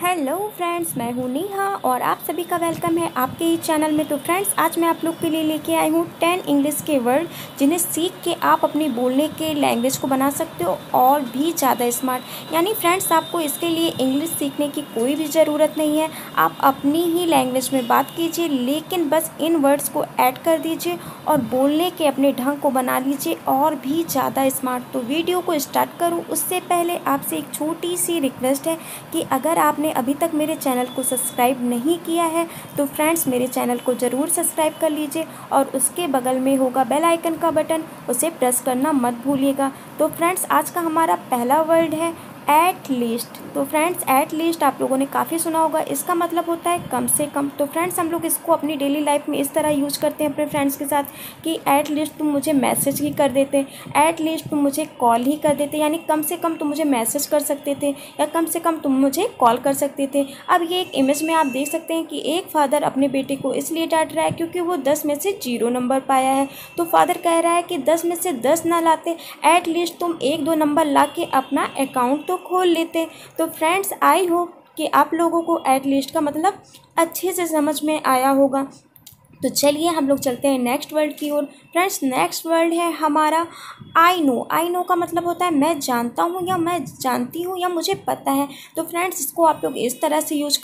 Hello friends, मैं हूँ नेहा और आप सभी का वेलकम है आपके ही चैनल में। तो फ्रेंड्स, आज मैं आप लोग के लिए लेके आई हूँ 10 इंग्लिश के वर्ड जिन्हें सीख के आप अपनी बोलने के लैंग्वेज को बना सकते हो और भी ज़्यादा स्मार्ट। यानी फ्रेंड्स, आपको इसके लिए इंग्लिश सीखने की कोई भी ज़रूरत नहीं है। आप अपनी ही लैंग्वेज में बात कीजिए, लेकिन बस इन वर्ड्स को ऐड कर दीजिए और बोलने के अपने ढंग को बना लीजिए और भी ज़्यादा स्मार्ट। तो वीडियो को स्टार्ट करूँ उससे पहले आपसे एक छोटी सी रिक्वेस्ट है कि अगर आपने अभी तक मेरे चैनल को सब्सक्राइब नहीं किया है तो फ्रेंड्स, मेरे चैनल को ज़रूर सब्सक्राइब कर लीजिए और उसके बगल में होगा बेल आइकन का बटन, उसे प्रेस करना मत भूलिएगा। तो फ्रेंड्स, आज का हमारा पहला वर्ड है एट लीस्ट। तो फ्रेंड्स, एट लीस्ट आप लोगों ने काफ़ी सुना होगा, इसका मतलब होता है कम से कम। तो फ्रेंड्स, हम लोग इसको अपनी डेली लाइफ में इस तरह यूज करते हैं अपने फ्रेंड्स के साथ कि एट लीस्ट तुम मुझे मैसेज ही कर देते, एट लीस्ट तुम मुझे कॉल ही कर देते। यानी कम से कम तुम मुझे मैसेज कर सकते थे या कम से कम तुम मुझे कॉल कर सकते थे। अब ये एक इमेज में आप देख सकते हैं कि एक फादर अपने बेटे को इसलिए डांट रहा है क्योंकि वो 10 में से 0 नंबर पाया है। तो फादर कह रहा है कि 10 में से 10 ना लाते, एट लीस्ट तुम 1-2 नंबर ला के अपना अकाउंट तो खोल लेते। तो फ्रेंड्स, आई होप कि आप लोगों को एट लीस्ट का मतलब अच्छे से समझ में आया होगा। तो चलिए हम लोग चलते हैं नेक्स्ट वर्ड की ओर। फ्रेंड्स, नेक्स्ट वर्ड है हमारा आई नो। आई नो का मतलब होता है मैं जानता हूँ या मैं जानती हूँ या मुझे पता है। तो फ्रेंड्स, इसको आप लोग इस तरह से यूज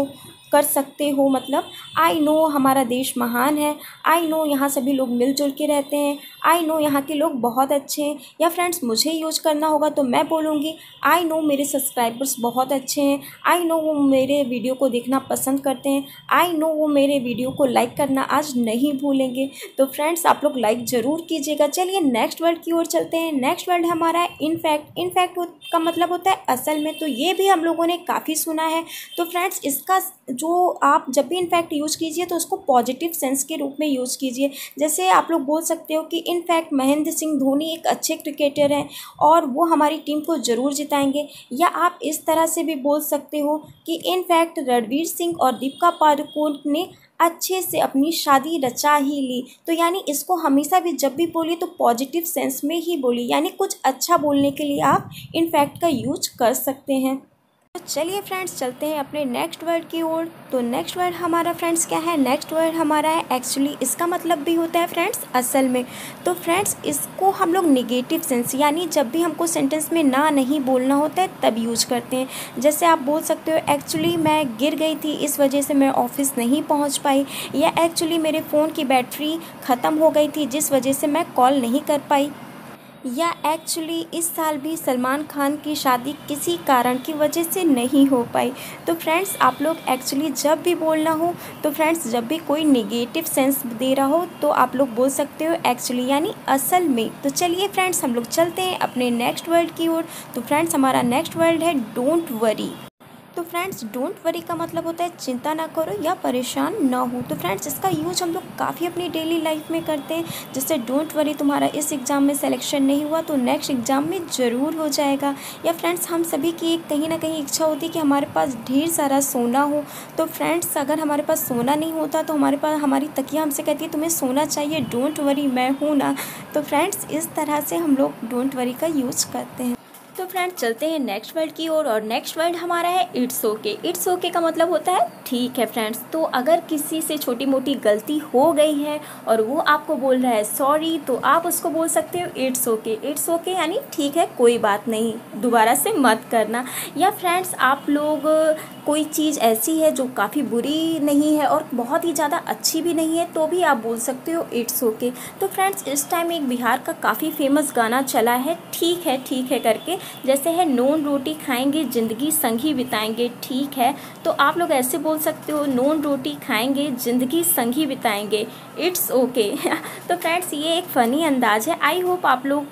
कर सकते हो, मतलब आई नो हमारा देश महान है, आई नो यहाँ सभी लोग मिलजुल के रहते हैं, आई नो यहाँ के लोग बहुत अच्छे हैं। या फ्रेंड्स, मुझे यूज करना होगा तो मैं बोलूँगी आई नो मेरे सब्सक्राइबर्स बहुत अच्छे हैं, आई नो वो मेरे वीडियो को देखना पसंद करते हैं, आई नो वो मेरे वीडियो को लाइक करना आज नहीं भूलेंगे। तो फ्रेंड्स, आप लोग लाइक ज़रूर कीजिएगा। चलिए नेक्स्ट वर्ड की ओर चलते हैं। नेक्स्ट वर्ड हमारा है इनफैक्ट। इनफैक्ट का मतलब होता है असल में। तो ये भी हम लोगों ने काफ़ी सुना है। तो फ्रेंड्स, इसका जो आप जब भी इनफैक्ट यूज़ कीजिए तो उसको पॉजिटिव सेंस के रूप में यूज़ कीजिए। जैसे आप लोग बोल सकते हो कि इनफैक्ट महेंद्र सिंह धोनी एक अच्छे क्रिकेटर हैं और वो हमारी टीम को ज़रूर जिताएंगे। या आप इस तरह से भी बोल सकते हो कि इनफैक्ट रणवीर सिंह और दीपिका पादुकोण ने अच्छे से अपनी शादी रचा ही ली। तो यानी इसको हमेशा भी जब भी बोलिए तो पॉजिटिव सेंस में ही बोलिए, यानी कुछ अच्छा बोलने के लिए आप इनफैक्ट का यूज कर सकते हैं। तो चलिए फ्रेंड्स, चलते हैं अपने नेक्स्ट वर्ड की ओर। तो नेक्स्ट वर्ड हमारा फ्रेंड्स क्या है? नेक्स्ट वर्ड हमारा है एक्चुअली। इसका मतलब भी होता है फ्रेंड्स असल में। तो फ्रेंड्स, इसको हम लोग नेगेटिव सेंस, यानी जब भी हमको सेंटेंस में ना नहीं बोलना होता है तब यूज करते हैं। जैसे आप बोल सकते हो एक्चुअली मैं गिर गई थी, इस वजह से मैं ऑफिस नहीं पहुंच पाई। या एक्चुअली मेरे फ़ोन की बैटरी ख़त्म हो गई थी जिस वजह से मैं कॉल नहीं कर पाई। या एक्चुअली इस साल भी सलमान खान की शादी किसी कारण की वजह से नहीं हो पाई। तो फ्रेंड्स, आप लोग एक्चुअली जब भी बोलना हो, तो फ्रेंड्स जब भी कोई नेगेटिव सेंस दे रहा हो तो आप लोग बोल सकते हो एक्चुअली, यानी असल में। तो चलिए फ्रेंड्स, हम लोग चलते हैं अपने नेक्स्ट वर्ड की ओर। तो फ्रेंड्स, हमारा नेक्स्ट वर्ड है डोंट वरी। तो फ्रेंड्स, डोंट वरी का मतलब होता है चिंता ना करो या परेशान ना हो। तो फ्रेंड्स, इसका यूज हम लोग काफ़ी अपनी डेली लाइफ में करते हैं। जैसे डोंट वरी, तुम्हारा इस एग्ज़ाम में सिलेक्शन नहीं हुआ तो नेक्स्ट एग्ज़ाम में ज़रूर हो जाएगा। या फ्रेंड्स, हम सभी की एक कहीं ना कहीं इच्छा होती है कि हमारे पास ढेर सारा सोना हो। तो फ्रेंड्स, अगर हमारे पास सोना नहीं होता तो हमारी तकिया हमसे कहती है तुम्हें सोना चाहिए, डोंट वरी मैं हूँ ना। तो फ्रेंड्स, इस तरह से हम लोग डोंट वरी का यूज करते हैं। तो फ्रेंड्स, चलते हैं नेक्स्ट वर्ड की ओर और नेक्स्ट वर्ड हमारा है इट्स ओके। इट्स ओके का मतलब होता है ठीक है फ्रेंड्स। तो अगर किसी से छोटी मोटी गलती हो गई है और वो आपको बोल रहा है सॉरी, तो आप उसको बोल सकते हो इट्स ओके। इट्स ओके यानी ठीक है, कोई बात नहीं, दोबारा से मत करना। या फ्रेंड्स, आप लोग कोई चीज़ ऐसी है जो काफ़ी बुरी नहीं है और बहुत ही ज़्यादा अच्छी भी नहीं है तो भी आप बोल सकते हो इट्स ओके। तो फ्रेंड्स, इस टाइम एक बिहार का काफ़ी फेमस गाना चला है ठीक है करके, जैसे है नॉन रोटी खाएंगे ज़िंदगी संग ही बिताएंगे, ठीक है। तो आप लोग ऐसे बोल सकते हो नॉन रोटी खाएंगे ज़िंदगी संग ही बिताएंगे, इट्स ओके। तो फ्रेंड्स, ये एक फ़नी अंदाज़ है। आई होप आप लोग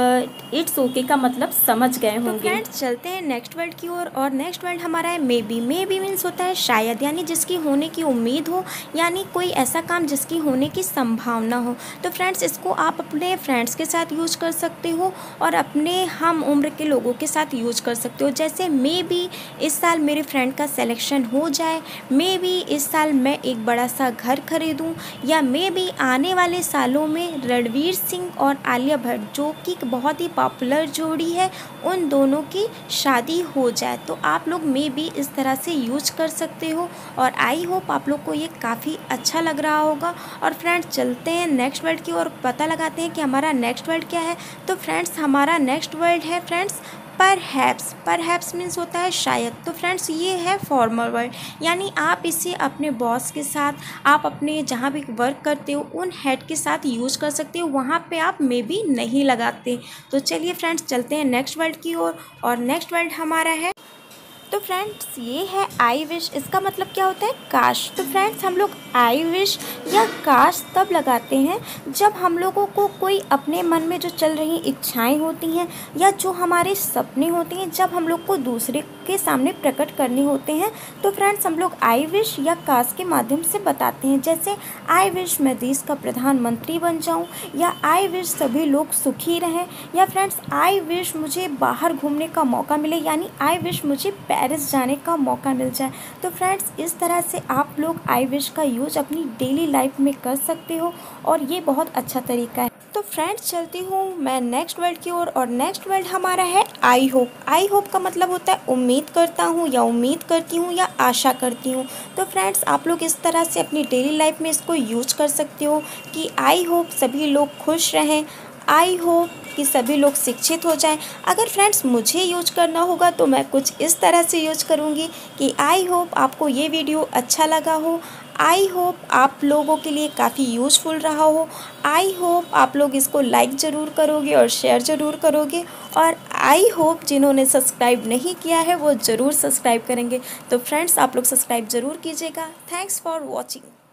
इट्स ओके का मतलब समझ गए होंगे। तो फ्रेंड्स, चलते हैं नेक्स्ट वर्ड की ओर और नेक्स्ट वर्ड हमारा है maybe. Maybe means होता है शायद, यानी जिसकी होने की उम्मीद हो, यानी कोई ऐसा काम जिसकी होने की संभावना हो। तो फ्रेंड्स, इसको आप अपने फ्रेंड्स के साथ यूज कर सकते हो और अपने हम उम्र के लोगों के साथ यूज कर सकते हो। जैसे मे बी इस साल मेरे फ्रेंड का सिलेक्शन हो जाए, मे बी इस साल मैं एक बड़ा सा घर खरीदूँ, या मे बी आने वाले सालों में रणवीर सिंह और आलिया भट्ट जो कि की बहुत ही पॉपुलर जोड़ी है उन दोनों की शादी हो जाए। तो आप लोग मे भी इस तरह से यूज कर सकते हो और आई होप आप लोग को ये काफ़ी अच्छा लग रहा होगा। और फ्रेंड्स चलते हैं नेक्स्ट वर्ड की ओर, पता लगाते हैं कि हमारा नेक्स्ट वर्ड क्या है। तो फ्रेंड्स हमारा नेक्स्ट वर्ड है फ्रेंड्स परहैप्स। परहैप्स मीन्स होता है शायद। तो फ्रेंड्स ये है फॉर्मल वर्ड, यानी आप इसे अपने बॉस के साथ, आप अपने जहाँ भी वर्क करते हो उन हेड के साथ यूज़ कर सकते हो, वहाँ पे आप मे बी नहीं लगाते। तो चलिए फ्रेंड्स चलते हैं नेक्स्ट वर्ड की ओर और नेक्स्ट वर्ड हमारा है, तो फ्रेंड्स ये है आई विश। इसका मतलब क्या होता है? काश। तो फ्रेंड्स हम लोग आई विश या काश तब लगाते हैं जब हम लोगों को कोई अपने मन में जो चल रही इच्छाएं होती हैं या जो हमारे सपने होते हैं, जब हम लोग को दूसरे के सामने प्रकट करने होते हैं, तो फ्रेंड्स हम लोग आई विश या काश के माध्यम से बताते हैं। जैसे आई विश मैं देश का प्रधानमंत्री बन जाऊं, या आई विश सभी लोग सुखी रहें, या फ्रेंड्स आई विश मुझे बाहर घूमने का मौका मिले, यानी आई विश मुझे पेरिस जाने का मौका मिल जाए। तो फ्रेंड्स इस तरह से आप लोग आई विश का यूज अपनी डेली लाइफ में कर सकते हो और ये बहुत अच्छा तरीका है। तो फ्रेंड्स चलती हूँ मैं नेक्स्ट वर्ड की ओर और नेक्स्ट वर्ड हमारा है आई होप। आई होप का मतलब होता है उम्मीद करता हूँ या उम्मीद करती हूँ या आशा करती हूँ। तो फ्रेंड्स आप लोग इस तरह से अपनी डेली लाइफ में इसको यूज कर सकते हो कि आई होप सभी लोग खुश रहें, आई होप कि सभी लोग शिक्षित हो जाएं। अगर फ्रेंड्स मुझे यूज करना होगा तो मैं कुछ इस तरह से यूज करूँगी कि आई होप आपको ये वीडियो अच्छा लगा हो, आई होप आप लोगों के लिए काफ़ी यूज़फुल रहा हो, आई होप आप लोग इसको लाइक ज़रूर करोगे और शेयर ज़रूर करोगे, और आई होप जिन्होंने सब्सक्राइब नहीं किया है वो ज़रूर सब्सक्राइब करेंगे। तो फ्रेंड्स आप लोग सब्सक्राइब ज़रूर कीजिएगा। Thanks for watching.